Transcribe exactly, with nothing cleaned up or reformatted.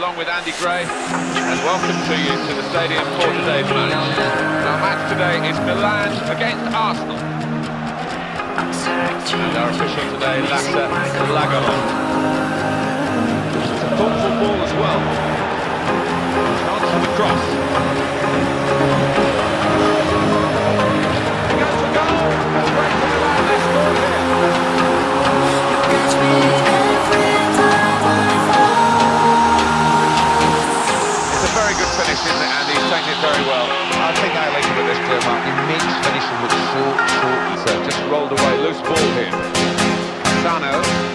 along with Andy Gray, and welcome to you to the stadium for today's match. Our match today is Milan against Arsenal. And our official today, Lasse Lagerlöf. It's a thoughtful ball as well. On to the cross. He goes for goal. That's great for Milan. They score here. Finish, isn't it, and he's taken it very well. I think I like it with this player, Mark. He makes finishing look so short. So just rolled away, loose ball here. Sano.